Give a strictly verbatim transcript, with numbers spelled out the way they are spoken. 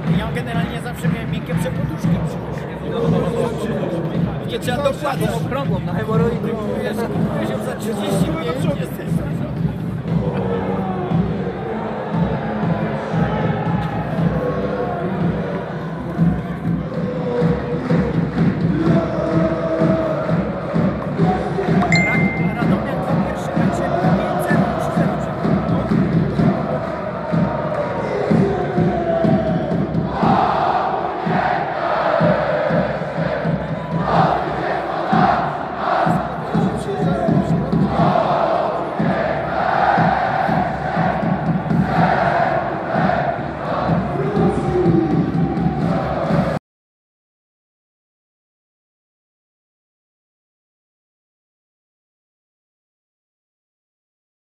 Ja generalnie zawsze miałem miękkie przepoduszki. Nie trzeba dokładać. Okrągłą na hemoroidy. Wiesz, za trzydzieści pięć jesteś.